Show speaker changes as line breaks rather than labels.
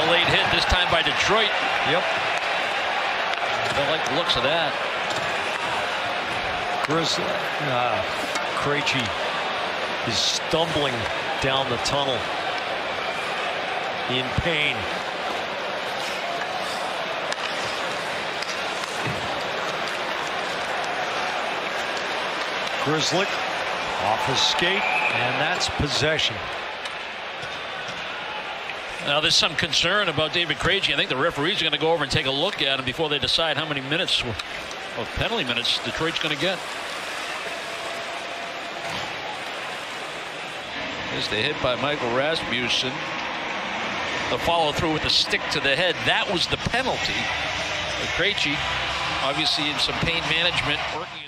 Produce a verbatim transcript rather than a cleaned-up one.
a late hit, this time by Detroit.
Yep.
I don't like the looks of that.
Grizzly, uh, Krejci is stumbling down the tunnel in pain. Grizzly off his skate, and that's possession.
Now there's some concern about David Krejci. I think the referees are going to go over and take a look at him before they decide how many minutes of penalty minutes Detroit's going to get. There's the hit by Michael Rasmussen. The follow through with the stick to the head. That was the penalty. Krejci obviously in some pain management working.